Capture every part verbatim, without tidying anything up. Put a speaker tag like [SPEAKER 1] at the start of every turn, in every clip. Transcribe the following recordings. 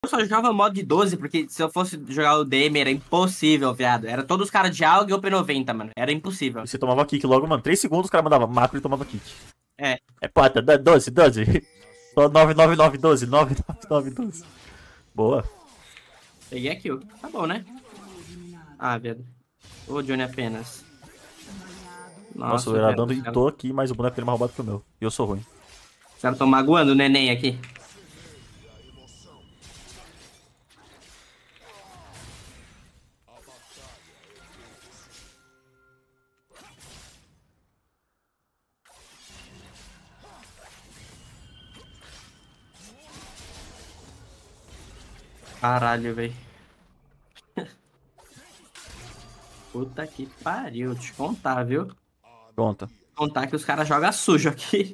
[SPEAKER 1] Eu só jogava modo de doze, porque se eu fosse jogar o D M era impossível, viado. Era todos os caras de A U G e O P noventa, mano. Era impossível.
[SPEAKER 2] E você tomava kick logo, mano. três segundos o cara mandava macro e tomava kick.
[SPEAKER 1] É.
[SPEAKER 2] É pata, doze, doze. Só nove nove nove doze, nove nove nove doze. Boa.
[SPEAKER 1] Peguei a kill. Tá bom, né? Ah, viado. Ô, Johnny apenas.
[SPEAKER 2] Nossa,
[SPEAKER 1] Nossa,
[SPEAKER 2] eu era
[SPEAKER 1] viado,
[SPEAKER 2] dando
[SPEAKER 1] os
[SPEAKER 2] e
[SPEAKER 1] caras-
[SPEAKER 2] tô aqui, mas o boneco dele é mais roubado que o meu. E eu sou ruim.
[SPEAKER 1] Os caras tão magoando o neném aqui. Caralho, velho. Puta que pariu. Te contar, viu?
[SPEAKER 2] Pronto.
[SPEAKER 1] Contar que os caras jogam sujo aqui.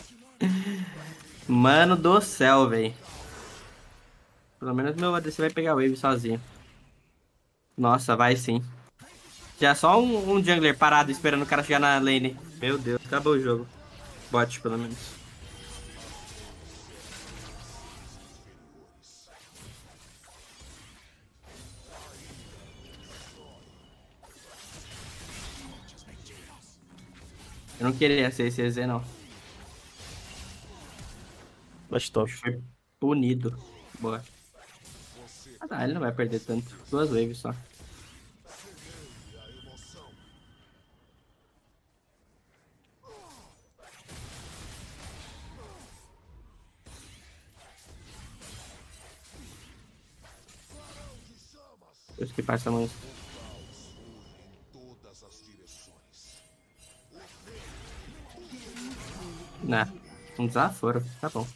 [SPEAKER 1] Mano do céu, velho. Pelo menos meu A D C vai pegar wave sozinho. Nossa, vai sim. Já só um, um jungler parado esperando o cara chegar na lane. Meu Deus, acabou o jogo. Bot, pelo menos. Eu não queria ser esse E Z, não.
[SPEAKER 2] Flash top.
[SPEAKER 1] Foi punido. Boa. Ah, tá, ele não vai perder tanto. Duas waves só. Eu esquipar essa música. Não, um desaforo. Tá bom.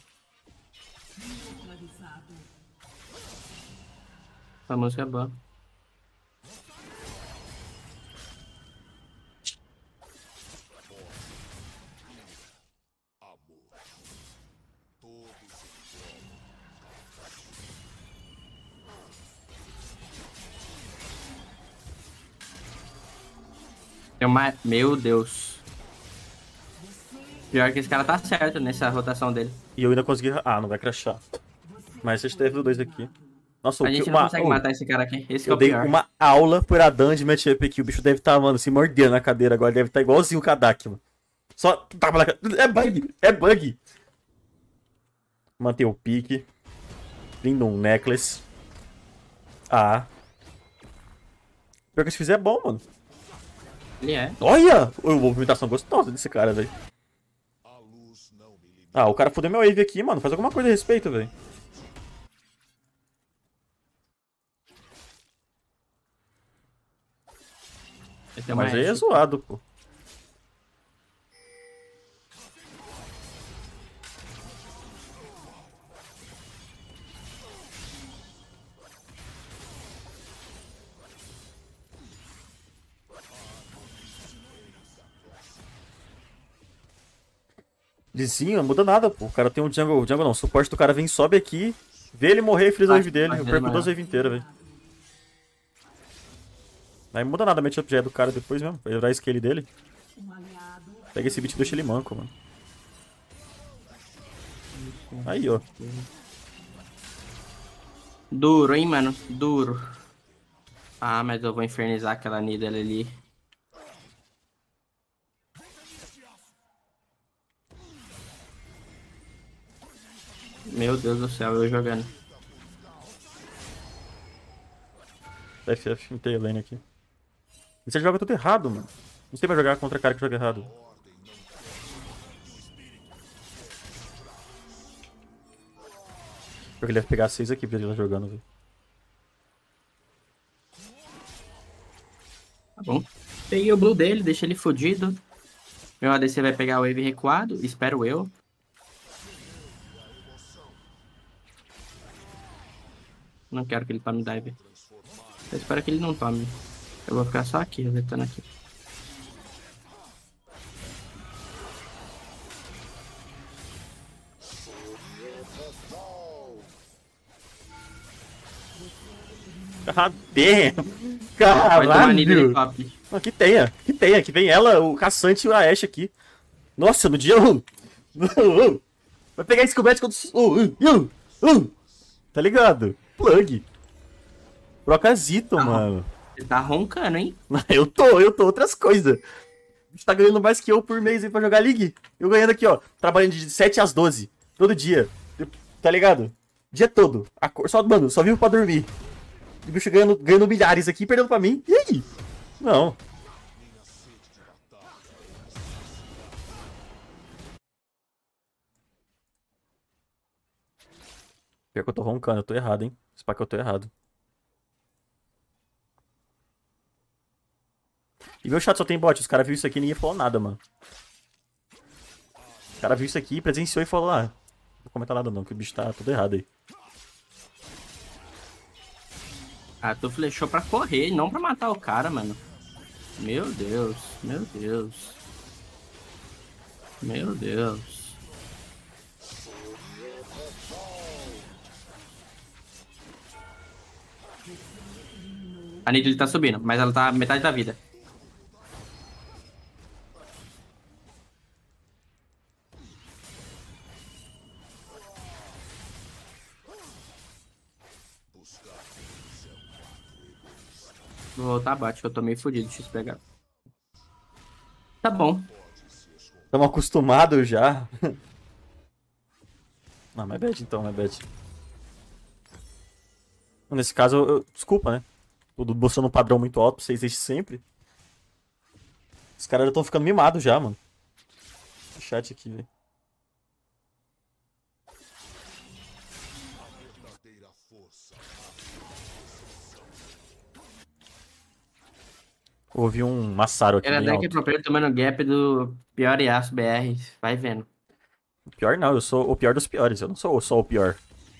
[SPEAKER 1] Essa música é boa. Tem uma... Meu Deus. Pior que esse cara tá certo nessa rotação dele.
[SPEAKER 2] E eu ainda consegui... Ah, não vai crashar. Mas vocês teve dois aqui. Nossa, o
[SPEAKER 1] A
[SPEAKER 2] que
[SPEAKER 1] gente não
[SPEAKER 2] uma...
[SPEAKER 1] consegue
[SPEAKER 2] oh,
[SPEAKER 1] matar esse cara aqui. Esse que é
[SPEAKER 2] eu
[SPEAKER 1] o
[SPEAKER 2] dei
[SPEAKER 1] pior.
[SPEAKER 2] uma aula por Adan de matchup aqui. O bicho deve estar, tá, mano, se mordendo na cadeira agora. Deve estar tá igualzinho o Kadak, mano. Só... Tapa na... É bug! É bug! Manter o pique. Lindo um necklace. Ah. Pior que se fizer é bom, mano.
[SPEAKER 1] Ele é.
[SPEAKER 2] Olha! Uma movimentação gostosa desse cara, velho. Ah, o cara fudeu meu wave aqui, mano. Faz alguma coisa a respeito, velho. Mas aí é zoado, pô. Vizinho, não muda nada, pô. O cara tem um jungle, jungle não, o suporte do cara vem, sobe aqui, vê ele morrer e frisa a wave dele. Eu perco duas waves inteiras, velho. Aí muda nada, a matchup já é do cara depois mesmo. Vai virar a scale dele. Pega esse beat e deixa ele manco, mano. Aí, ó.
[SPEAKER 1] Duro, hein, mano? Duro. Ah, mas eu vou infernizar aquela Nida ali. Meu Deus do céu, eu jogando.
[SPEAKER 2] F F inteiro lane aqui. E você joga tudo errado, mano. Não sei pra jogar contra cara que joga errado. Porque ele deve pegar seis aqui pra ele lá jogando, velho.
[SPEAKER 1] Tá bom. Peguei o blue dele, deixei ele fudido. Meu A D C vai pegar o wave recuado, espero eu. Não quero que ele tome dive. Eu espero que ele não tome. Eu vou ficar só aqui, resetando aqui.
[SPEAKER 2] Cadê?
[SPEAKER 1] Vai tomar Nida de
[SPEAKER 2] Caralho!
[SPEAKER 1] top.
[SPEAKER 2] Não, que tenha, que tenha, que vem ela, o Caçante e o Ashe aqui. Nossa, no dia um. Vai pegar esse combate contra o... Uh, uh, uh. Tá ligado? Plug. Procazito,
[SPEAKER 1] Tá,
[SPEAKER 2] mano.
[SPEAKER 1] Você tá roncando, hein?
[SPEAKER 2] Eu tô, eu tô. Outras coisas. Você tá ganhando mais que eu por mês aí pra jogar League. Eu ganhando aqui, ó. Trabalhando de sete às doze. Todo dia. Tá ligado? Dia todo. Acor- Só, mano, só vivo pra dormir. O bicho ganhando, ganhando milhares aqui, perdendo pra mim. E aí? Não. Pior que eu tô roncando, eu tô errado, hein? Espero que eu tô errado. E meu chat só tem bot, os caras viram isso aqui e ninguém falou nada, mano. O cara viu isso aqui, presenciou e falou, ah, não vou comentar nada não, que o bicho tá tudo errado aí.
[SPEAKER 1] Ah, tu flechou pra correr, não pra matar o cara, mano. Meu Deus, meu Deus. Meu Deus. A Nidalee tá subindo, mas ela tá metade da vida. Vou voltar abaixo, que eu tô meio fodido de X P H. Tá bom.
[SPEAKER 2] Tamo acostumados já. Não, my bad então, my bad. Nesse caso, eu, eu- desculpa, né? Tudo mostrando um padrão muito alto, vocês desde sempre. Os caras já estão ficando mimados já, mano. O chat aqui, velho. Ouvi um Massaro aqui
[SPEAKER 1] Era
[SPEAKER 2] bem
[SPEAKER 1] deck
[SPEAKER 2] alto.
[SPEAKER 1] próprio tomando gap do pior Yasuo B R. Vai vendo.
[SPEAKER 2] O pior não, eu sou o pior dos piores. Eu não sou só o pior.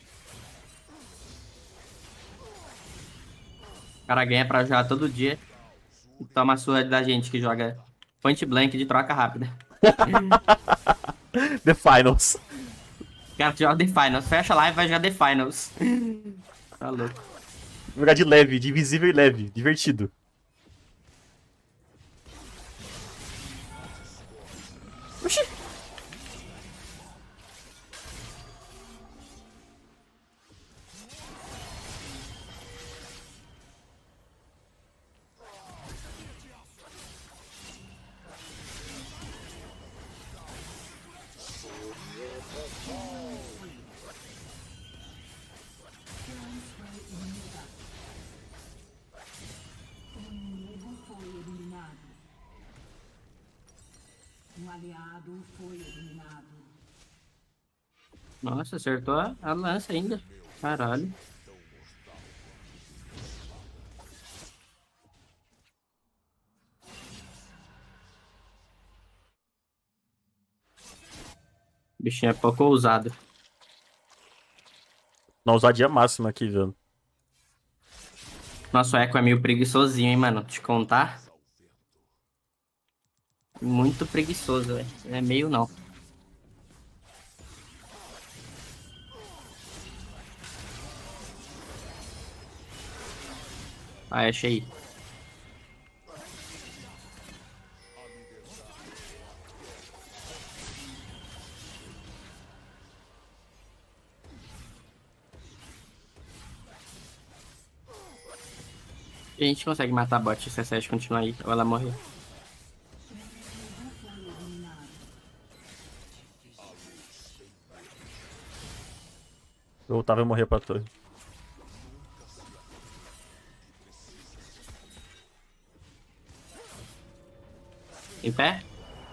[SPEAKER 1] O cara ganha pra jogar todo dia. E toma a sua da gente que joga point blank de troca rápida.
[SPEAKER 2] The Finals.
[SPEAKER 1] O cara joga The Finals. Fecha a live e vai jogar The Finals. Tá louco.
[SPEAKER 2] Jogar de leve, de invisível e leve. Divertido. Oxi.
[SPEAKER 3] Um aliado foi eliminado.
[SPEAKER 1] Nossa, acertou a, a lança ainda. Caralho. O bichinho é pouco ousado.
[SPEAKER 2] Na ousadia máxima aqui, velho.
[SPEAKER 1] Nossa, o Echo é meio preguiçosinho, hein, mano? Te contar. Muito preguiçoso, velho. É meio não. Ah, achei. E a gente consegue matar a bot se a Sete continuar aí, ou ela morrer.
[SPEAKER 2] O Otávio morrer pra torre.
[SPEAKER 1] Em pé?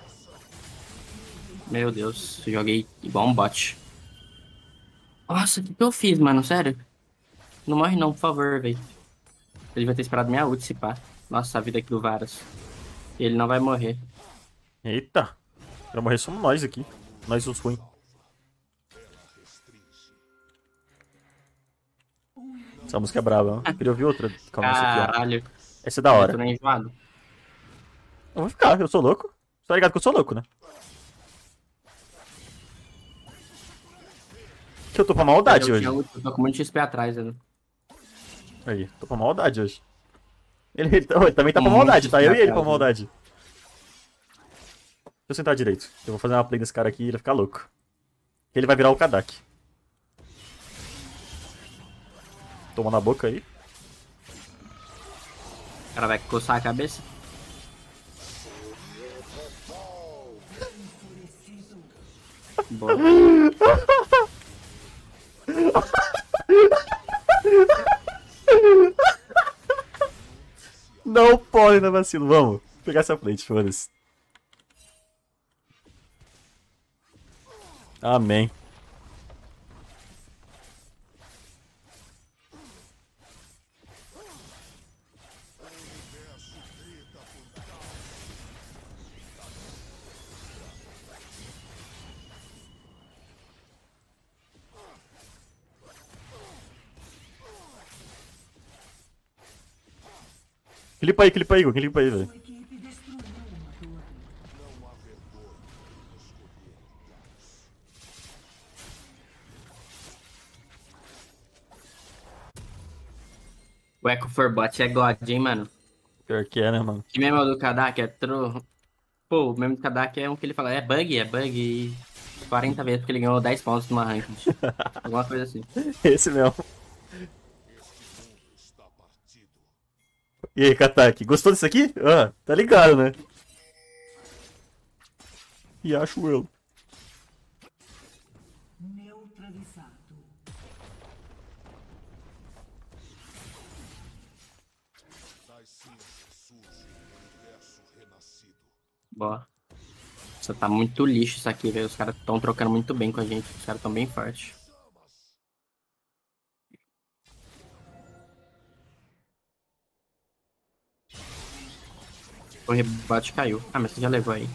[SPEAKER 1] Meu Deus, joguei igual um bot. Nossa, o que que eu fiz, mano? Sério? Não morre não, por favor, velho. Ele vai ter esperado minha ult, se pá. Nossa, a vida aqui do Varus. Ele não vai morrer.
[SPEAKER 2] Eita. Pra morrer somos nós aqui. Nós os ruins. Essa música é brava, né? Queria ouvir outra. Calma, essa aqui, ó.
[SPEAKER 1] Caralho.
[SPEAKER 2] Essa é da
[SPEAKER 1] Eu
[SPEAKER 2] hora.
[SPEAKER 1] tô nem enjoado.
[SPEAKER 2] Eu vou ficar, eu sou louco. Você tá ligado que eu sou louco, né? Que eu tô pra maldade
[SPEAKER 1] eu,
[SPEAKER 2] hoje.
[SPEAKER 1] tinha ult, eu tô com muito X P atrás, né?
[SPEAKER 2] Aí, tô pra maldade hoje. Ele, ele tá- ele também tá pra
[SPEAKER 1] Muito
[SPEAKER 2] maldade, tá? Eu e ele pra
[SPEAKER 1] atrás, né?
[SPEAKER 2] maldade. Deixa eu sentar direito. Eu vou fazer uma play desse cara aqui e ele vai ficar louco. Ele vai virar o Kadak. Toma na boca aí.
[SPEAKER 1] O cara vai coçar a cabeça. Boa.
[SPEAKER 2] Não pode dar vacilo. Vamos pegar essa plate, foda-se. Amém. Clipa aí, clipa aí, Igor. Clipa aí, velho.
[SPEAKER 3] Sua equipe destruiu uma torre.
[SPEAKER 1] O Echo for Bot é God, hein, mano.
[SPEAKER 2] Pior que é, né, mano?
[SPEAKER 1] Que mesmo é o do Kadak é tro... Pô, o mesmo do Kadak é um que ele fala, é bug, é bug quarenta vezes porque ele ganhou dez pontos numa ranked. Alguma coisa assim.
[SPEAKER 2] Esse mesmo. E aí, Katak, gostou disso aqui? Ah, tá ligado, né? E acho eu.
[SPEAKER 3] Neutralizado.
[SPEAKER 1] Boa. Isso tá muito lixo isso aqui, velho. Os caras tão trocando muito bem com a gente. Os caras tão bem fortes. O rebote caiu. Ah, mas você já levou aí.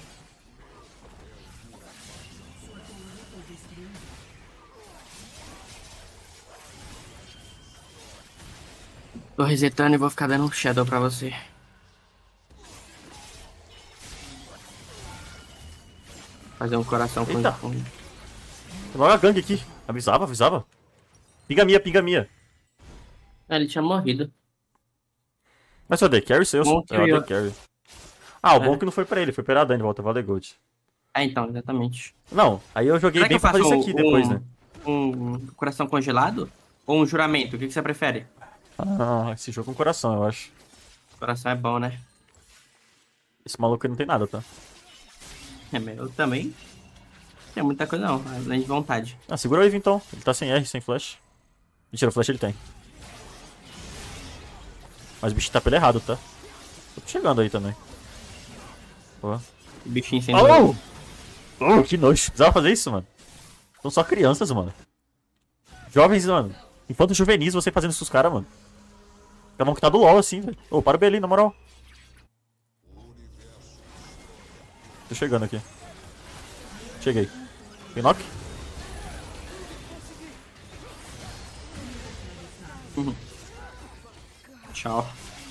[SPEAKER 1] Tô resetando e vou ficar dando um shadow pra você. Fazer um coração com
[SPEAKER 2] Eita.
[SPEAKER 1] com-
[SPEAKER 2] Tem logo a gangue aqui. Avisava, avisava. Pinga minha, pinga minha.
[SPEAKER 1] Ah, ele tinha morrido.
[SPEAKER 2] Mas o A D Carry seu?
[SPEAKER 1] Bom
[SPEAKER 2] É o A D
[SPEAKER 1] trio.
[SPEAKER 2] Carry. Ah, o
[SPEAKER 1] É.
[SPEAKER 2] bom que não foi pra ele, foi pra Iradan de volta, Vale Gold.
[SPEAKER 1] Ah, então, exatamente.
[SPEAKER 2] Não, aí eu joguei
[SPEAKER 1] Será que
[SPEAKER 2] bem
[SPEAKER 1] eu
[SPEAKER 2] pra fazer
[SPEAKER 1] faço
[SPEAKER 2] isso aqui
[SPEAKER 1] um,
[SPEAKER 2] depois, né?
[SPEAKER 1] um coração congelado? Ou um juramento? O que, que você prefere?
[SPEAKER 2] Ah, esse jogo com coração, eu acho.
[SPEAKER 1] Coração é bom, né?
[SPEAKER 2] Esse maluco aí não tem nada, tá?
[SPEAKER 1] É, mas eu também. Não tem muita coisa não, além de vontade.
[SPEAKER 2] Ah, segura o Eve então. Ele tá sem R, sem flash. Mentira, flash ele tem. Mas o bicho tá pelo errado, tá? Tô chegando aí também. Boa.
[SPEAKER 1] O bichinho sem
[SPEAKER 2] Oh! Oh, que nojo. Precisava fazer isso, mano. São só crianças, mano. Jovens, mano. Infantos juvenis, você fazendo isso com os caras, mano. Cada um que tá do LoL assim, velho. Ô, para o B ali, na moral. Tô chegando aqui. Cheguei. Tem knock?
[SPEAKER 1] Tchau.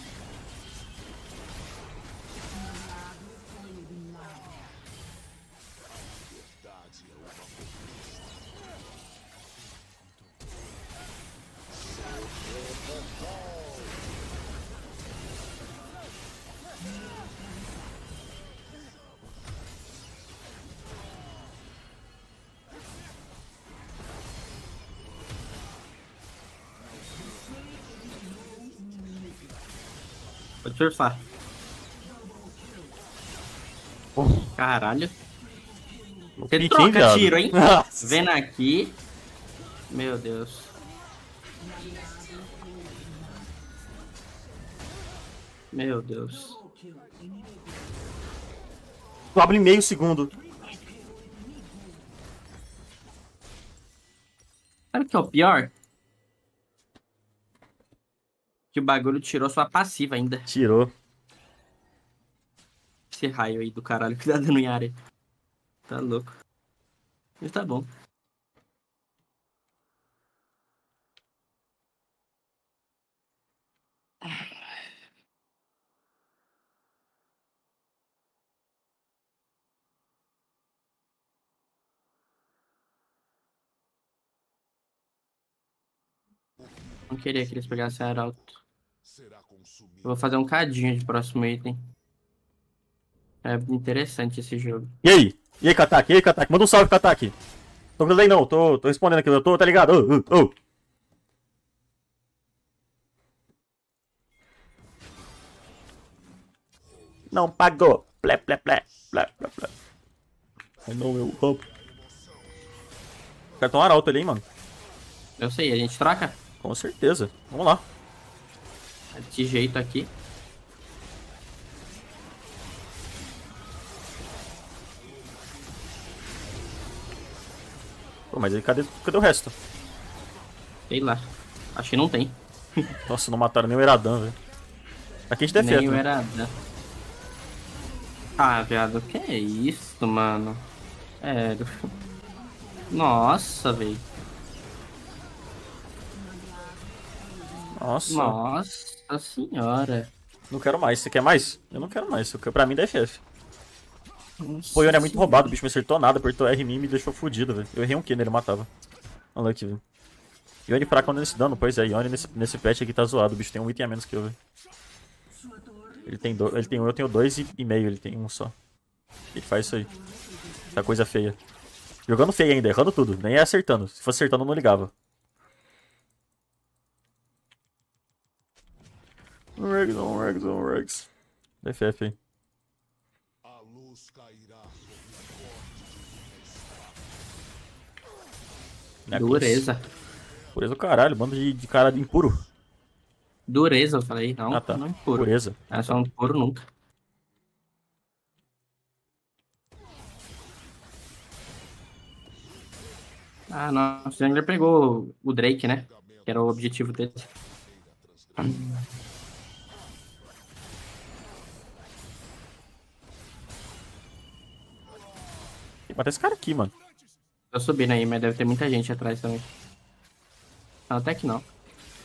[SPEAKER 1] Pode surfar. Caralho. Você
[SPEAKER 2] Pique, hein,
[SPEAKER 1] troca
[SPEAKER 2] viado?
[SPEAKER 1] tiro, hein?
[SPEAKER 2] Nossa.
[SPEAKER 1] Vendo aqui. Meu Deus. Meu Deus.
[SPEAKER 2] Tu abre em meio segundo.
[SPEAKER 1] Sabe o que é o pior? Que o bagulho tirou sua passiva ainda.
[SPEAKER 2] Tirou.
[SPEAKER 1] Esse raio aí do caralho que tá dando em área. Tá louco. Mas tá bom. Não queria que eles pegassem Arauto. Eu vou fazer um cadinho de próximo item. É interessante esse jogo.
[SPEAKER 2] E aí? E aí, Katak? E aí, Katak? Manda um salve, Katak. Tô com delay não, tô, tô respondendo aqui, eu tô, tá ligado? Ô, ô, ô. Não pagou. Plé, plé, plé. Plé, plé, plé. Ai, não, meu roubo. Cartão arauto ali, hein, mano.
[SPEAKER 1] Eu sei, a gente troca?
[SPEAKER 2] Com certeza. Vamos lá.
[SPEAKER 1] De jeito aqui.
[SPEAKER 2] Pô, mas aí cadê, cadê o resto?
[SPEAKER 1] Sei lá. Acho que não tem.
[SPEAKER 2] Nossa, não mataram nem o Eradan, velho. Aqui a gente defende,
[SPEAKER 1] Nem o
[SPEAKER 2] né?
[SPEAKER 1] Eradan. Ah, viado, que é isso, mano? Sério. Nossa, velho.
[SPEAKER 2] Nossa.
[SPEAKER 1] Nossa senhora.
[SPEAKER 2] Não quero mais. Você quer mais? Eu não quero mais. Eu quero, pra mim, da F F.
[SPEAKER 1] Nossa
[SPEAKER 2] Pô, o Yone é muito
[SPEAKER 1] senhora.
[SPEAKER 2] roubado. O bicho me acertou nada. Apertou R em mim e me deixou fudido, velho. Eu errei um Q nele, matava. Olha aqui, velho. Yone fraco nesse dano. Pois é, Yone nesse, nesse patch aqui tá zoado. O bicho tem um item a menos que eu, velho. Ele tem, do, ele tem um, eu tenho dois e, e meio. Ele tem um só. Ele faz isso aí. Essa coisa feia. Jogando feio ainda, errando tudo. Nem é acertando. Se fosse acertando, eu não ligava. Regs, on Regs, on Regs. F F aí.
[SPEAKER 4] A luz cairá
[SPEAKER 2] Necklace.
[SPEAKER 1] Dureza.
[SPEAKER 2] Pureza do caralho, bando de, de cara impuro.
[SPEAKER 1] Dureza, eu falei. Não,
[SPEAKER 2] Ah, tá.
[SPEAKER 1] não é puro.
[SPEAKER 2] Pureza.
[SPEAKER 1] É só um puro nunca. Ah, nossa, o Jungler pegou o Drake, né? Que era o objetivo dele.
[SPEAKER 2] Tem que matar esse cara aqui, mano.
[SPEAKER 1] Tô subindo aí, mas deve ter muita gente atrás também. Não, até que não.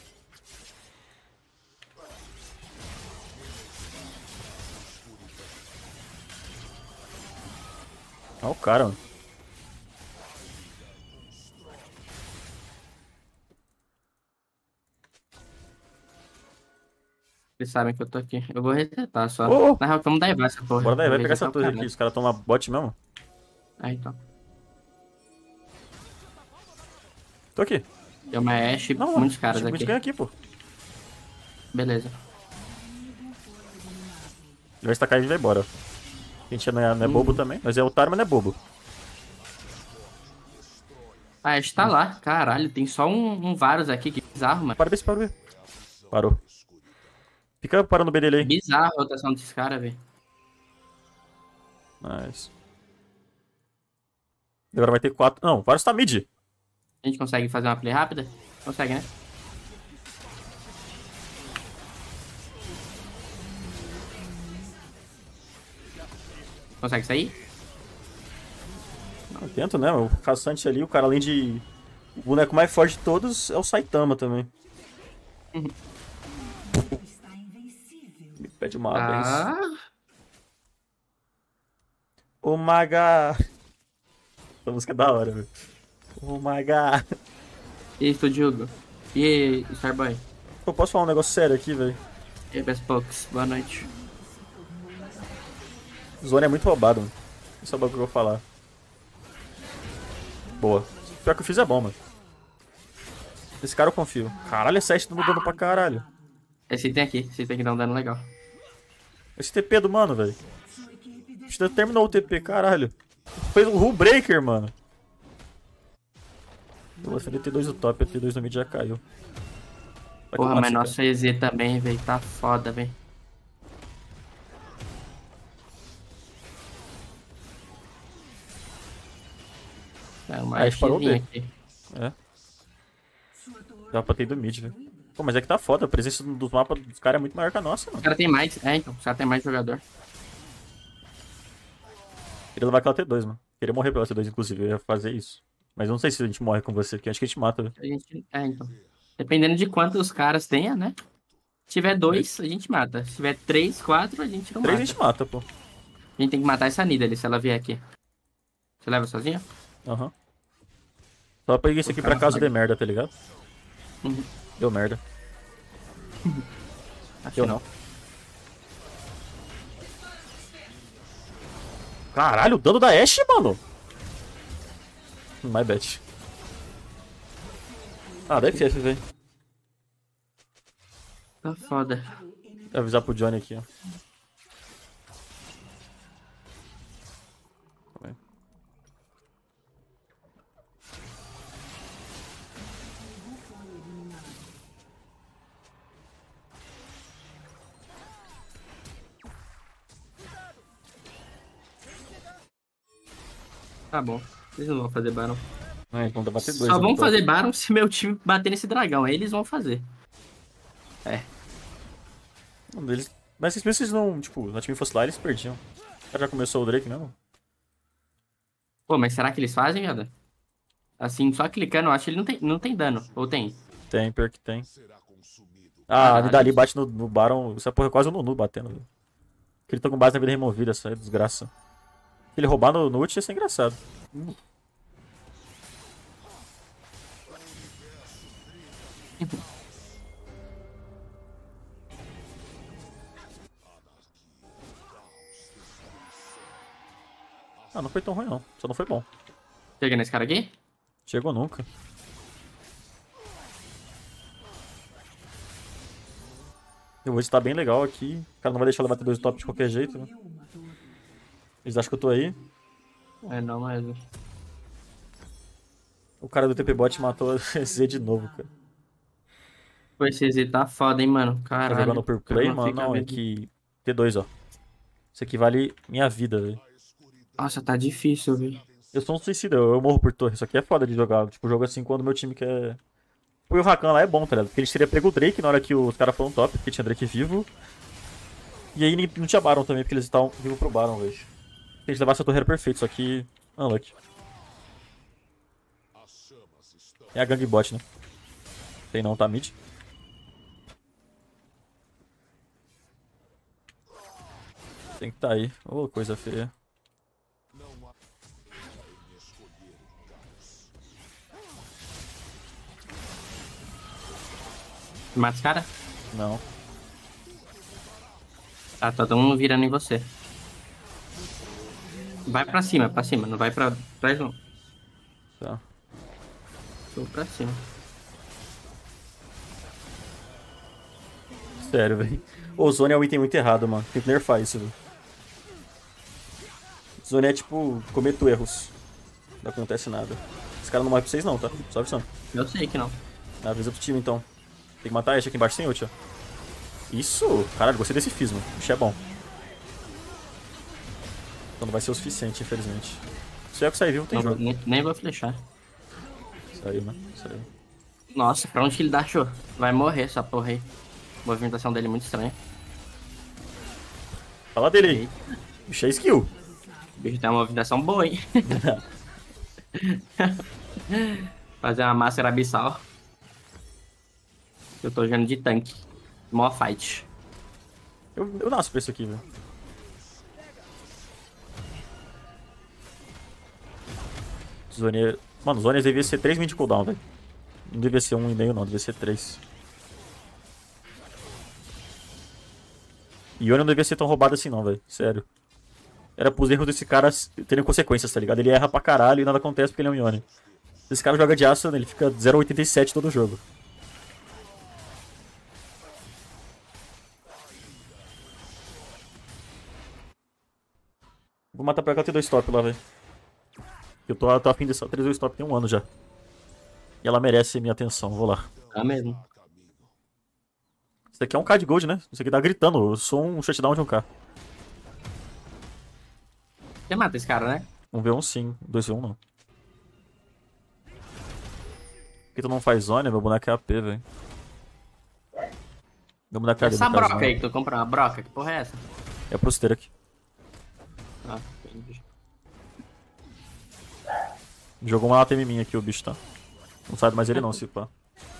[SPEAKER 2] Olha o cara, mano.
[SPEAKER 1] Eles sabem que eu tô aqui. Eu vou resetar só.
[SPEAKER 2] Ô, ô.
[SPEAKER 1] Na real, vamos dar essa porra.
[SPEAKER 2] Bora daí, vai
[SPEAKER 1] Vou
[SPEAKER 2] pegar essa
[SPEAKER 1] resetar o
[SPEAKER 2] torre
[SPEAKER 1] canal.
[SPEAKER 2] aqui. Os caras tomam bot mesmo.
[SPEAKER 1] Ah, então.
[SPEAKER 2] Tô aqui.
[SPEAKER 1] Tem uma Ashe,
[SPEAKER 2] Não, mano.
[SPEAKER 1] muitos caras
[SPEAKER 2] A gente
[SPEAKER 1] aqui.
[SPEAKER 2] ganha aqui, pô.
[SPEAKER 1] Beleza.
[SPEAKER 2] Ele vai estacar e a gente vai embora. A gente não é, não é bobo também. Mas é otário, mas não é bobo.
[SPEAKER 1] A Ashe tá lá. Caralho, tem só um, um Varus aqui. Que bizarro, mano.
[SPEAKER 2] Para ver se parou. Ver. Parou. Fica parando o B dele aí.
[SPEAKER 1] Bizarro a rotação desses caras, velho.
[SPEAKER 2] Nice. Agora vai ter quatro. Não, vários tá mid.
[SPEAKER 1] A gente consegue fazer uma play rápida? Consegue, né? Consegue sair?
[SPEAKER 2] Eu tento, né? O caçante ali, o cara além de. O boneco mais forte de todos é o Saitama também.
[SPEAKER 3] Está invencível.
[SPEAKER 2] Me pede uma vez.
[SPEAKER 1] Ah,
[SPEAKER 2] O Maga. Essa música é da hora, velho. O Maga.
[SPEAKER 1] e aí, Studio? E aí, Starboy?
[SPEAKER 2] Eu posso falar um negócio sério aqui, velho?
[SPEAKER 1] E aí, Best Pokes? Boa noite.
[SPEAKER 2] Zone é muito roubado, mano. Isso é o bagulho que eu vou falar. Boa. O pior que eu fiz é bom, mano. Esse cara eu confio. Caralho, é sete dando dano pra caralho.
[SPEAKER 1] Esse item aqui, esse item aqui dá um dano legal.
[SPEAKER 2] Esse T P do mano, velho. A gente terminou o T P, caralho. Fez um rule breaker, mano. Eu vou defender T dois do top, a T dois do mid já caiu. Vai que eu
[SPEAKER 1] Porra,
[SPEAKER 2] mato
[SPEAKER 1] mas
[SPEAKER 2] esse
[SPEAKER 1] nossa E Z também, velho. Tá foda, velho. É uma
[SPEAKER 2] Ah, a gente parou
[SPEAKER 1] Xzinha
[SPEAKER 2] B.
[SPEAKER 1] aqui.
[SPEAKER 2] cara. É. Dá pra ter do mid, velho. Pô, mas é que tá foda. A presença dos mapas dos caras é muito maior que a nossa,
[SPEAKER 1] Os
[SPEAKER 2] mano.
[SPEAKER 1] caras tem mais. É, então. Os caras tem mais jogador.
[SPEAKER 2] Queria levar aquela T dois, mano. Queria morrer pela T dois, inclusive. Eu ia fazer isso. Mas eu não sei se a gente morre com você, porque acho que a gente mata, velho.
[SPEAKER 1] A gente... É, então. Dependendo de quantos caras tenha, né? Se tiver dois, a gente mata. Se tiver três, quatro, a gente não
[SPEAKER 2] Três a
[SPEAKER 1] mata.
[SPEAKER 2] gente mata, pô.
[SPEAKER 1] A gente tem que matar essa Nida ali, se ela vier aqui. Você leva sozinha?
[SPEAKER 2] Aham. Só peguei isso aqui pra caso dê merda, tá ligado?
[SPEAKER 1] Uhum.
[SPEAKER 2] Deu merda.
[SPEAKER 1] Acho
[SPEAKER 2] Deu
[SPEAKER 1] que
[SPEAKER 2] não. Caralho, o dano da Ashe, mano. My bad. Ah, da F F, velho.
[SPEAKER 1] Tá foda.
[SPEAKER 2] Vou avisar pro Johnny aqui, ó.
[SPEAKER 1] Tá bom. Eles não vão fazer Baron.
[SPEAKER 2] Ah, então dá pra ter dois.
[SPEAKER 1] Só
[SPEAKER 2] né,
[SPEAKER 1] vão
[SPEAKER 2] então.
[SPEAKER 1] fazer Baron se meu time bater nesse dragão. Aí eles vão fazer. É.
[SPEAKER 2] Um deles... Mas se eles não, tipo, se o time fosse lá, eles perdiam. O cara já começou o Drake mesmo?
[SPEAKER 1] Pô, mas será que eles fazem, viado? Assim, só clicando, eu acho que ele não tem, não tem dano. Ou tem?
[SPEAKER 2] Tem, pior que tem.
[SPEAKER 4] será consumido.
[SPEAKER 2] Ah, a
[SPEAKER 1] Caralho.
[SPEAKER 2] Nidali bate no, no Baron. Essa porra é quase o Nunu batendo. Velho. Que ele tá com base na vida removida, essa é desgraça. Se ele roubar no, no ult ia ser engraçado. Hum. Ah, não foi tão ruim não. Só não foi bom.
[SPEAKER 1] Chega nesse cara aqui?
[SPEAKER 2] Chegou nunca. Eu vou estar bem legal aqui. O cara não vai deixar ela bater dois top de qualquer jeito, né? Eles acham que eu tô aí.
[SPEAKER 1] É, não, mas...
[SPEAKER 2] O cara do T P Bot matou esse Z de novo, cara.
[SPEAKER 1] Pô, esse Z tá foda, hein, mano.
[SPEAKER 2] Tá
[SPEAKER 1] Caralho.
[SPEAKER 2] jogando por
[SPEAKER 1] O cara
[SPEAKER 2] play, mano?
[SPEAKER 1] fica
[SPEAKER 2] Não, é
[SPEAKER 1] vendo.
[SPEAKER 2] que... T dois, ó. Isso aqui vale minha vida, velho.
[SPEAKER 1] Nossa, tá difícil, velho.
[SPEAKER 2] Eu sou um suicida, eu, eu morro por torre. Isso aqui é foda de jogar. Tipo, jogo assim quando meu time quer... Pô, e o Rakan lá é bom, tá ligado? Porque ele teria pego o Drake na hora que os caras foram top, porque tinha Drake vivo. E aí não tinha Baron também, porque eles estavam vivos pro Baron, velho. Se a gente levasse a torre era perfeito, só que... Unlucky.
[SPEAKER 4] As chamas estão
[SPEAKER 2] É a gangue bot, né? Tem não, tá mid. Tem que tá aí. Ô, coisa feia.
[SPEAKER 1] Mata esse cara?
[SPEAKER 2] Não.
[SPEAKER 1] Tá, tá todo mundo virando em você. Vai pra cima, pra cima. Não vai pra trás, não.
[SPEAKER 2] Tá.
[SPEAKER 1] Tô pra cima.
[SPEAKER 2] Sério, velho. Ô, Zone é um item muito errado, mano. Tem que nerfar isso, velho. Zone é tipo, cometo erros. Não acontece nada. Esse cara não morre pra vocês não, tá? Só avisando.
[SPEAKER 1] Eu sei que não.
[SPEAKER 2] Avisa pro time então. Tem que matar esse aqui embaixo sem ult, ó. Isso! Caralho, gostei desse fismo. O bicho é bom. Então não vai ser o suficiente, infelizmente. Se é que sair vivo, tem
[SPEAKER 1] Não vou-
[SPEAKER 2] jogo.
[SPEAKER 1] nem, nem vou flechar.
[SPEAKER 2] Saiu, né? Saiu.
[SPEAKER 1] Nossa, pra onde que ele dá show? Vai morrer essa porra aí. A movimentação dele é muito estranha.
[SPEAKER 2] Fala dele aí. Bicho é skill.
[SPEAKER 1] O bicho tem uma movimentação boa, hein? Fazer uma máscara abissal. Eu tô jogando de tanque. Mó fight.
[SPEAKER 2] Eu, eu nasço pra isso aqui, velho. Zone... Mano, Zone devia ser três min de cooldown, velho. Não devia ser um e meio não, devia ser três. Yone não devia ser tão roubado assim não, velho. Sério. Era pros erros desse cara terem consequências, tá ligado? Ele erra pra caralho e nada acontece porque ele é um Yone. Esse cara joga de aço, ele fica zero vírgula oitenta e sete todo jogo. Vou matar pra cá T dois top lá, velho. Eu tô, tô afim dessa T dois top tem um ano já. E ela merece minha atenção, vou lá.
[SPEAKER 1] Tá mesmo.
[SPEAKER 2] Isso daqui é um K de gold, né? Isso aqui tá gritando, eu sou um shutdown de um K.
[SPEAKER 1] Você mata esse cara, né?
[SPEAKER 2] um v um sim, dois v um não. Por que tu não faz zone? Meu boneco é A P, velho. Meu boneco é
[SPEAKER 1] Essa broca aí que tu comprou, uma broca, que porra é essa?
[SPEAKER 2] É pro aqui.
[SPEAKER 1] Ah, entendi.
[SPEAKER 2] Jogou uma A T M minha aqui o bicho, tá? Não sabe mais ele não, se pá.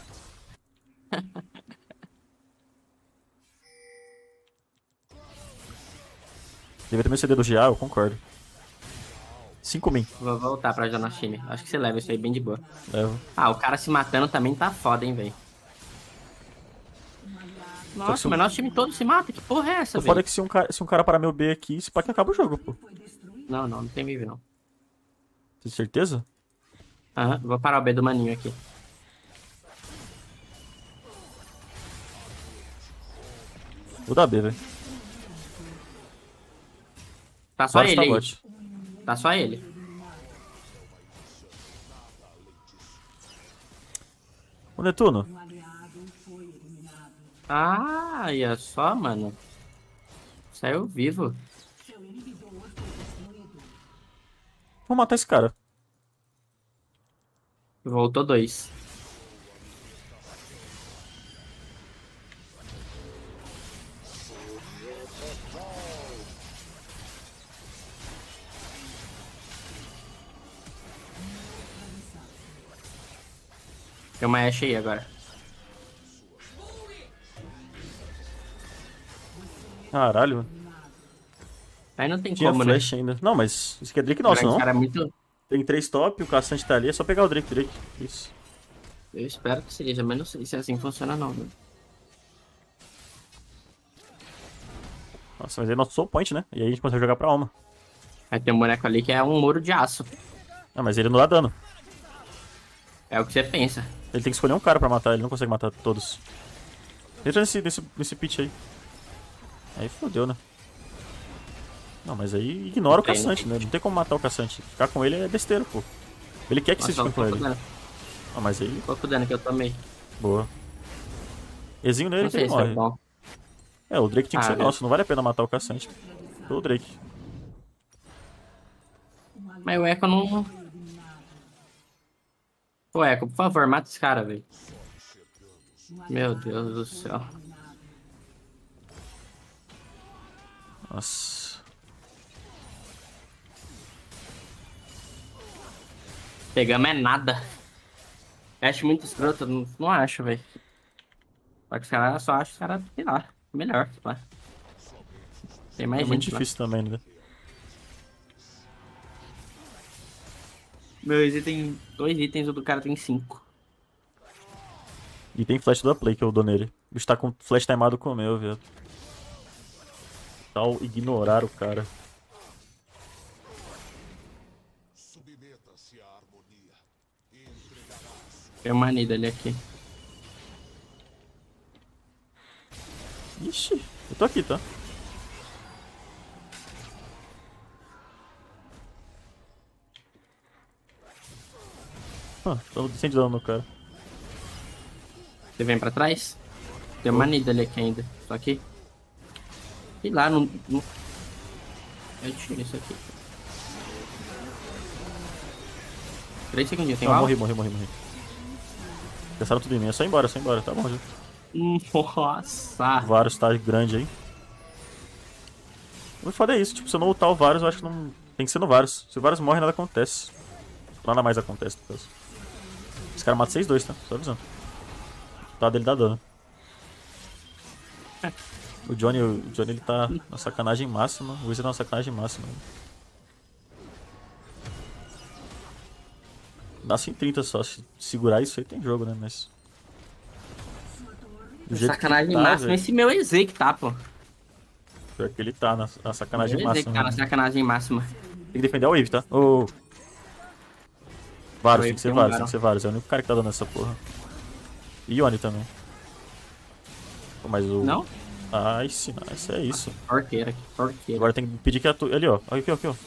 [SPEAKER 2] Devia ter meu C D do G A, eu concordo. cinco min,
[SPEAKER 1] Vou voltar pra jogar no time. Acho que você leva isso aí bem de boa.
[SPEAKER 2] levo.
[SPEAKER 1] Ah, o cara se matando também tá foda, hein, velho. Nossa,
[SPEAKER 2] se o-
[SPEAKER 1] mas nosso time todo se mata? Que porra é essa,
[SPEAKER 2] O foda é
[SPEAKER 1] velho?
[SPEAKER 2] que se um, cara, se um cara parar meu B aqui, se pá que acaba o jogo, pô.
[SPEAKER 1] Não, não, não tem vive não.
[SPEAKER 2] Tem certeza?
[SPEAKER 1] Aham, vou parar o B do maninho aqui.
[SPEAKER 2] Vou dar B, velho.
[SPEAKER 1] Tá só
[SPEAKER 2] Varus
[SPEAKER 1] ele
[SPEAKER 2] tá
[SPEAKER 1] aí.
[SPEAKER 2] bot.
[SPEAKER 1] Tá só ele.
[SPEAKER 2] Ô Netuno,
[SPEAKER 1] Ah, olha só, mano. Saiu vivo.
[SPEAKER 2] Vou matar esse cara.
[SPEAKER 1] Voltou dois. Tem uma Ashe aí agora.
[SPEAKER 2] Caralho.
[SPEAKER 1] Aí não tem
[SPEAKER 2] Tinha
[SPEAKER 1] como,
[SPEAKER 2] flash
[SPEAKER 1] né?
[SPEAKER 2] ainda. Não, mas isso aqui é Drake nosso,
[SPEAKER 1] Esse
[SPEAKER 2] não?
[SPEAKER 1] cara é muito...
[SPEAKER 2] Tem três top, o Caçante tá ali. É só pegar o Drake, Drake. Isso.
[SPEAKER 1] Eu espero que seja, mas não sei se assim funciona não, né?
[SPEAKER 2] Nossa, mas aí é nosso soul point, né? E aí a gente consegue jogar pra alma.
[SPEAKER 1] Aí tem um boneco ali que é um muro de aço.
[SPEAKER 2] Ah, mas ele não dá dano.
[SPEAKER 1] É o que você pensa.
[SPEAKER 2] Ele tem que escolher um cara pra matar, ele não consegue matar todos. Entra nesse, nesse, nesse pitch aí. Aí fodeu, né? Não, mas aí ignora
[SPEAKER 1] Não
[SPEAKER 2] o
[SPEAKER 1] tem,
[SPEAKER 2] caçante,
[SPEAKER 1] não
[SPEAKER 2] né? Não tem como matar o caçante. Ficar com ele é besteira, pô. Ele quer que
[SPEAKER 1] Nossa,
[SPEAKER 2] vocês
[SPEAKER 1] olha
[SPEAKER 2] fiquem
[SPEAKER 1] o
[SPEAKER 2] com
[SPEAKER 1] pouco
[SPEAKER 2] ele.
[SPEAKER 1] dano.
[SPEAKER 2] Ah, mas aí,
[SPEAKER 1] Pouco dano que eu tomei.
[SPEAKER 2] boa. Ezinho nele
[SPEAKER 1] Não
[SPEAKER 2] que ele
[SPEAKER 1] sei se é
[SPEAKER 2] morre.
[SPEAKER 1] bom.
[SPEAKER 2] É, o Drake tinha que
[SPEAKER 1] Ah,
[SPEAKER 2] ser
[SPEAKER 1] velho.
[SPEAKER 2] nosso, não vale a pena matar o caçante. Pelo Drake.
[SPEAKER 1] Mas o Echo não... Ô, Echo, por favor, mata esse cara, velho. Meu Deus do céu.
[SPEAKER 2] Nossa.
[SPEAKER 1] Pegamos é nada. Eu acho muito escroto, não, não acho, velho. Só que os caras só acham que os caras, sei lá, melhor, sei lá. Tem mais
[SPEAKER 2] É muito
[SPEAKER 1] gente lá.
[SPEAKER 2] difícil também, né?
[SPEAKER 1] Meu item tem dois itens, o do cara tem cinco.
[SPEAKER 2] E tem flash da play que eu dou nele. O bicho tá com flash timado com o meu, viado. Tal ignorar o cara.
[SPEAKER 4] Submeta-se à harmonia. Entregarás.
[SPEAKER 1] Tem uma Nida ali aqui.
[SPEAKER 2] Ixi, eu tô aqui, tá? Ah, tô sem dano no cara.
[SPEAKER 1] Você vem pra trás? Tem uma Nida ali aqui ainda. Só que... E lá, não... não... Eu tiro isso aqui. Três segundinhos, tem
[SPEAKER 2] Ah,
[SPEAKER 1] mal?
[SPEAKER 2] morri, morri, morri, morri. Gastaram tudo em mim, é só ir embora, é só ir embora, tá bom já.
[SPEAKER 1] Nossa!
[SPEAKER 2] O Varus tá grande aí. O foda é isso, tipo, se eu não ultar o Varus, eu acho que não... Tem que ser no Varus. Se o Varus morre, nada acontece. Nada mais acontece, no caso. Esse cara mata seis dois, tá? Só avisando. O tá dele dá dano. O Johnny, o Johnny ele tá na sacanagem máxima. O Wizard tá na sacanagem máxima. Dá cento e trinta só. Se segurar isso aí tem jogo, né? Mas. Do jeito
[SPEAKER 1] Sacanagem
[SPEAKER 2] que tá,
[SPEAKER 1] máxima.
[SPEAKER 2] velho,
[SPEAKER 1] Esse meu EZ que tá, pô.
[SPEAKER 2] pior que ele tá na, na sacanagem
[SPEAKER 1] Meu EZ que
[SPEAKER 2] máxima.
[SPEAKER 1] tá na
[SPEAKER 2] né?
[SPEAKER 1] sacanagem máxima.
[SPEAKER 2] Tem que defender a Wave, tá? Ô. Varus,
[SPEAKER 1] Wave
[SPEAKER 2] tem que ser
[SPEAKER 1] tem um
[SPEAKER 2] Varus, tem
[SPEAKER 1] Baron.
[SPEAKER 2] que ser Varus. É o único cara que tá dando essa porra. E Yone também. Pô, mas o.
[SPEAKER 1] Não?
[SPEAKER 2] Nice, nice, é isso.
[SPEAKER 1] Porqueira, que porqueira.
[SPEAKER 2] Agora tem que pedir que atue. Ali, ó. Olha aqui, ó, aqui, ó.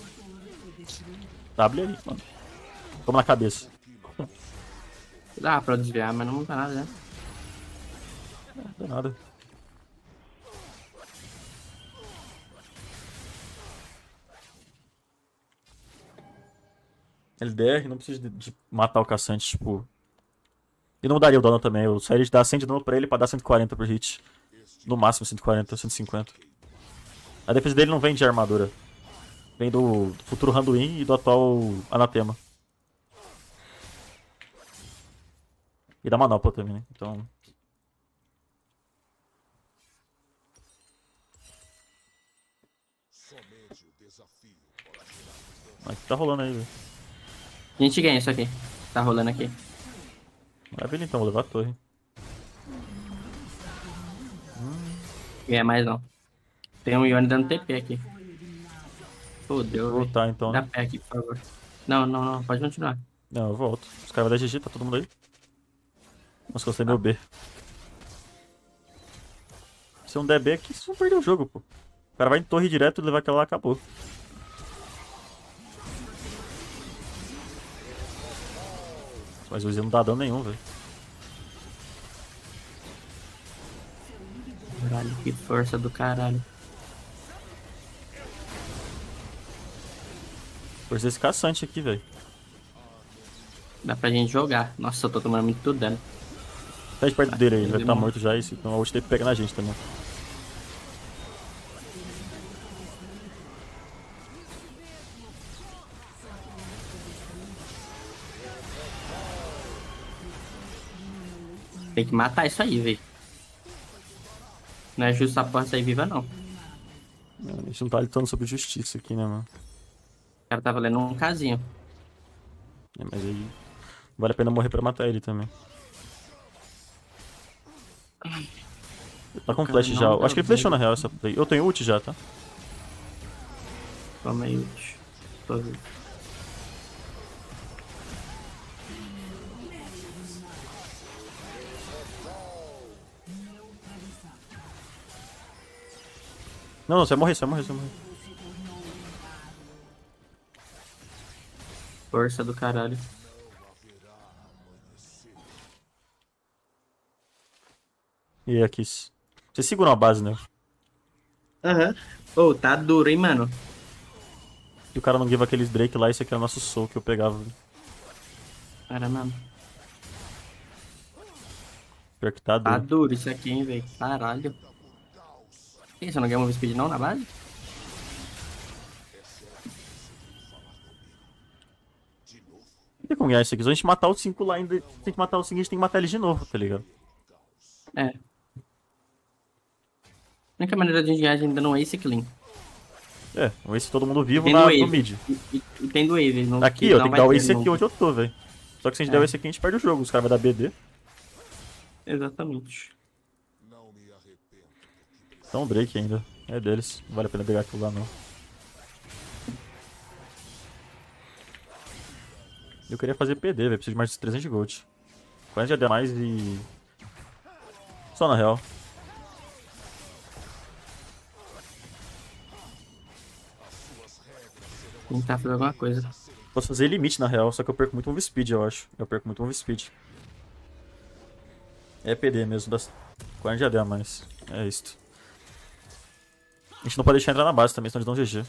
[SPEAKER 2] W ali, mano. Como na cabeça.
[SPEAKER 1] Dá pra desviar, mas não dá nada, né?
[SPEAKER 2] Não dá nada. L D R não precisa de, de matar o caçante, tipo. E não daria o dano também. Eu sairia de dar cem de dano pra ele pra dar cento e quarenta por hit. No máximo cento e quarenta, cento e cinquenta. A defesa dele não vem de armadura. Vem do futuro Randuin e do atual Anatema. E da Manopla também, né? Então.
[SPEAKER 4] Somente o desafio pode tirar.
[SPEAKER 2] Mas o que tá rolando aí, velho?
[SPEAKER 1] A gente ganha isso aqui. Tá rolando aqui.
[SPEAKER 2] Maravilha então, vou levar a torre.
[SPEAKER 1] Ganha mais não. Tem um Yone dando T P aqui. Fodeu,
[SPEAKER 2] Vou
[SPEAKER 1] velho.
[SPEAKER 2] voltar então,
[SPEAKER 1] Dá
[SPEAKER 2] né?
[SPEAKER 1] pé aqui, por favor. Não, não, não. Pode continuar.
[SPEAKER 2] Não, eu volto. Os caras vão dar G G, tá todo mundo aí? Nossa, gostei meu B. Se não der B aqui, vocês vão perder o jogo, pô. O cara vai em torre direto, levar aquela lá, acabou. Mas o Z não dá dano nenhum, velho.
[SPEAKER 1] Caralho, que força do caralho.
[SPEAKER 2] Força esse caçante aqui, velho.
[SPEAKER 1] Dá pra gente jogar. Nossa, eu tô tomando muito dano.
[SPEAKER 2] Tá de perto dele aí, ele vai estar
[SPEAKER 1] demorou.
[SPEAKER 2] morto já. Esse, então a ult dele pega na gente também.
[SPEAKER 1] Tem que matar isso aí, velho. Não é justo a porra sair viva, não. O
[SPEAKER 2] A gente não tá lutando sobre justiça aqui, né, mano?
[SPEAKER 1] cara tá valendo um casinho.
[SPEAKER 2] É, mas aí vale a pena morrer pra matar ele também. Ele tá com
[SPEAKER 1] cara
[SPEAKER 2] flash
[SPEAKER 1] não
[SPEAKER 2] já. Eu
[SPEAKER 1] dá
[SPEAKER 2] acho que ele
[SPEAKER 1] bem.
[SPEAKER 2] flashou na real essa play. Eu tenho ult já, tá?
[SPEAKER 1] Toma aí, ult. Tô vivo.
[SPEAKER 2] Não, não, você vai morrer, você vai morrer, você vai morrer.
[SPEAKER 1] Força do caralho.
[SPEAKER 2] E aí, aqui. Vocês seguram a base, né?
[SPEAKER 1] Aham. Ô, tá duro, hein, mano.
[SPEAKER 2] Se o cara não give aqueles break lá, esse aqui é o nosso soul que eu pegava.
[SPEAKER 1] Cara, mano.
[SPEAKER 2] Pior que tá
[SPEAKER 1] Tá
[SPEAKER 2] duro.
[SPEAKER 1] duro isso aqui, hein, velho. Caralho. Que, você não ganha move speed não na base?
[SPEAKER 2] Não tem como ganhar isso aqui. Se a gente matar os cinco lá ainda, tem que matar os cinco, a gente tem que matar eles de novo, tá ligado?
[SPEAKER 1] É. A única maneira de a gente ganhar ainda não é esse clean.
[SPEAKER 2] É, o Ace todo mundo vivo
[SPEAKER 1] Tem
[SPEAKER 2] na,
[SPEAKER 1] do
[SPEAKER 2] no
[SPEAKER 1] Wave.
[SPEAKER 2] mid.
[SPEAKER 1] E, e, e tem do Wave. Não,
[SPEAKER 2] Aqui,
[SPEAKER 1] que
[SPEAKER 2] ó,
[SPEAKER 1] não
[SPEAKER 2] tem que
[SPEAKER 1] vai
[SPEAKER 2] dar o
[SPEAKER 1] ter
[SPEAKER 2] Ace aqui
[SPEAKER 1] nunca.
[SPEAKER 2] onde eu tô, velho. Só que se a gente
[SPEAKER 1] É.
[SPEAKER 2] der o Ace aqui, a gente perde o jogo. Os caras vão dar B D.
[SPEAKER 1] Exatamente.
[SPEAKER 4] Não me arrependo.
[SPEAKER 2] Então o break ainda. É deles. Não vale a pena pegar aquilo lá, não. Eu queria fazer P D, velho. Preciso de mais de trezentos de gold. quarenta já deu mais e... Só na real.
[SPEAKER 1] Tentar fazer alguma coisa.
[SPEAKER 2] Posso fazer limite na real, só que eu perco muito move speed, eu acho. Eu perco muito move speed. É P D mesmo, das quarenta já deu mais. É isto. A gente não pode deixar entrar na base também, senão eles dão G G.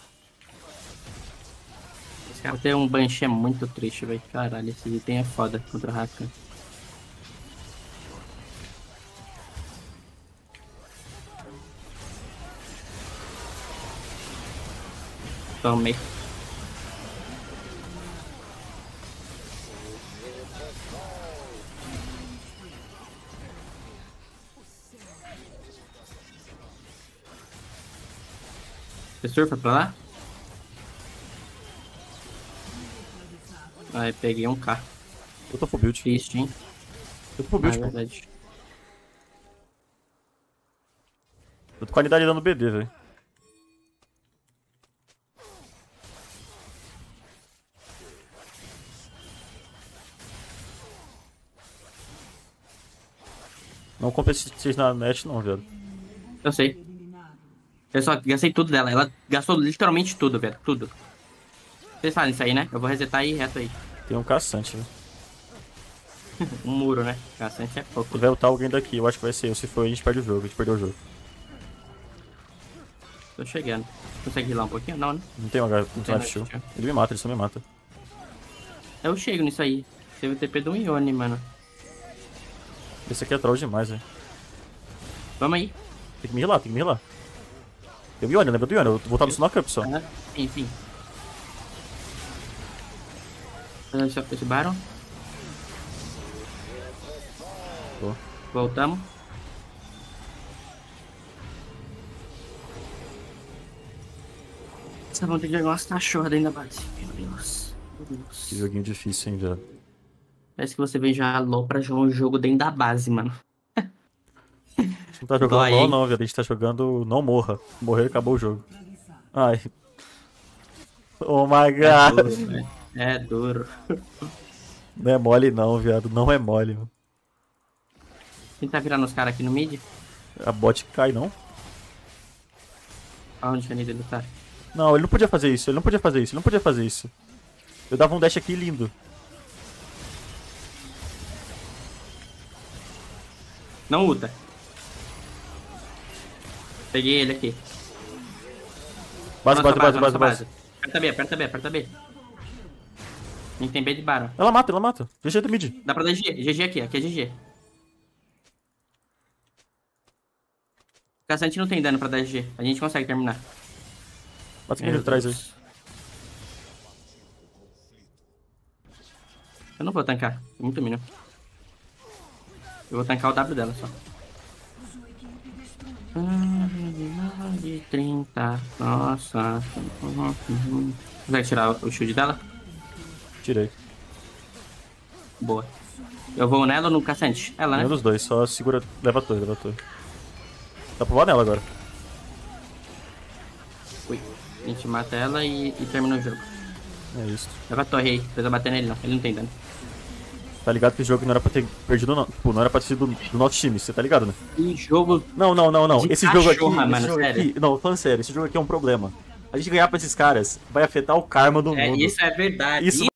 [SPEAKER 1] Esse cara tem um Banshee é muito triste, velho. Caralho, esse item é foda contra o Rakan. Tomei. Você surfa pra lá? Aí peguei um K.
[SPEAKER 2] Eu tô full build.
[SPEAKER 1] Triste, hein?
[SPEAKER 2] Eu tô full
[SPEAKER 1] Ah,
[SPEAKER 2] build,
[SPEAKER 1] é
[SPEAKER 2] pô.
[SPEAKER 1] verdade.
[SPEAKER 2] Eu tô com qualidade dando B D, velho. Não compra esses na net não, velho.
[SPEAKER 1] Eu sei. Eu só gastei tudo dela. Ela gastou literalmente tudo, velho. Tudo. Vocês fazem isso aí, né? Eu vou resetar aí reto aí.
[SPEAKER 2] Tem um caçante, velho.
[SPEAKER 1] Um muro, né? Bastante é pouco.
[SPEAKER 2] Se vai ultar alguém daqui, eu acho que vai ser eu. Se for, a gente perde o jogo. A gente perdeu o jogo.
[SPEAKER 1] Tô chegando. Consegue ir lá um pouquinho? Não, né?
[SPEAKER 2] Não tem H, não tem
[SPEAKER 1] Tem
[SPEAKER 2] Life Shield.
[SPEAKER 1] Life
[SPEAKER 2] Ele me mata, ele só me mata.
[SPEAKER 1] Eu chego nisso aí. Teve o T P do Ione, mano.
[SPEAKER 2] Esse aqui é troll demais, velho.
[SPEAKER 1] Vamos aí.
[SPEAKER 2] Tem que me healar, tem que me healar. Tem o Yone, lembra do Yone? Eu vou voltar no Snock só.
[SPEAKER 1] Aham. Enfim. Fazer esse, esse Baron.
[SPEAKER 2] Boa.
[SPEAKER 1] Voltamos. Vocês vão ter que jogar umas cachorras dentro da base. Meu Deus. Meu Deus.
[SPEAKER 2] Que joguinho difícil, hein, velho.
[SPEAKER 1] Parece que você vem já LOL pra jogar um jogo dentro da base, mano.
[SPEAKER 2] A gente não tá jogando
[SPEAKER 1] Dói,
[SPEAKER 2] LOL
[SPEAKER 1] hein?
[SPEAKER 2] não, velho. A gente tá jogando Não Morra. Morrer, acabou o jogo. Ai. Oh my
[SPEAKER 1] É
[SPEAKER 2] god.
[SPEAKER 1] duro, velho. É duro.
[SPEAKER 2] Não é mole não, viado. Não é mole, mano.
[SPEAKER 1] Quem tá virando os caras aqui no mid?
[SPEAKER 2] A bot cai, não?
[SPEAKER 1] Aonde que a dele tá?
[SPEAKER 2] Não, ele não podia fazer isso. Ele não podia fazer isso. Ele não podia fazer isso. Eu dava um dash aqui lindo.
[SPEAKER 1] Não ulta. Peguei ele aqui.
[SPEAKER 2] Base,
[SPEAKER 1] Nossa
[SPEAKER 2] base, base,
[SPEAKER 1] nossa
[SPEAKER 2] base, base.
[SPEAKER 1] Aperta B, aperta B, aperta B. A gente tem B de Baron.
[SPEAKER 2] Ela mata, ela mata. G G do mid.
[SPEAKER 1] Dá pra dar G G. G G aqui, aqui é G G. Caçante não tem dano pra dar G G. A gente consegue terminar.
[SPEAKER 2] Bate mid atrás aí.
[SPEAKER 1] Eu não vou tancar. Tem muito mínimo. Eu vou tancar o W dela só. De trinta. Nossa. Consegue tirar o shield dela?
[SPEAKER 2] Tirei.
[SPEAKER 1] Boa. Eu vou nela ou no caçante? Ela, né?
[SPEAKER 2] Nenhum dos dois, só segura. Leva a torre, leva a torre. Dá pra voar nela agora.
[SPEAKER 1] Ui. A gente mata ela e, e termina o jogo.
[SPEAKER 2] É isso.
[SPEAKER 1] Leva a torre aí. Não precisa bater nele não. Ele não tem dano.
[SPEAKER 2] Tá ligado que esse jogo não era pra ter perdido, não. Pô, não era pra ter sido do, do nosso time, você tá ligado, né?
[SPEAKER 1] Que jogo.
[SPEAKER 2] Não, não, não, não.
[SPEAKER 1] De
[SPEAKER 2] Esse jogo aqui.
[SPEAKER 1] cachorra,
[SPEAKER 2] Esse
[SPEAKER 1] mano,
[SPEAKER 2] jogo
[SPEAKER 1] sério.
[SPEAKER 2] aqui. Não, falando sério, esse jogo aqui é um problema. A gente ganhar pra esses caras vai afetar o karma do
[SPEAKER 1] É,
[SPEAKER 2] mundo.
[SPEAKER 1] isso é verdade.
[SPEAKER 2] Isso